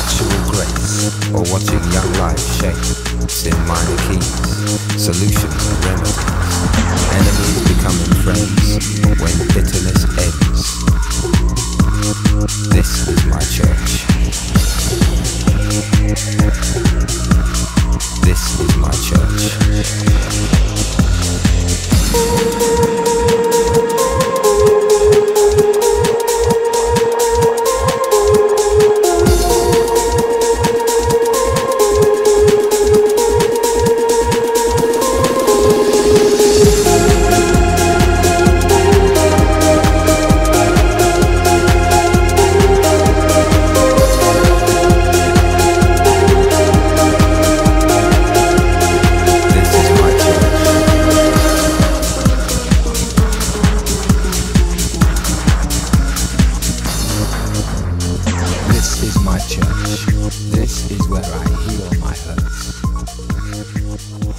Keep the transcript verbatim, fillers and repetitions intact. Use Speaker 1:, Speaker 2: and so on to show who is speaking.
Speaker 1: actual grace, or watching young life shapes in minor keys, solutions and remedies, enemies becoming friends when bitterness ends. This is my church. This is my church. This is my church. This is where I heal my hurts.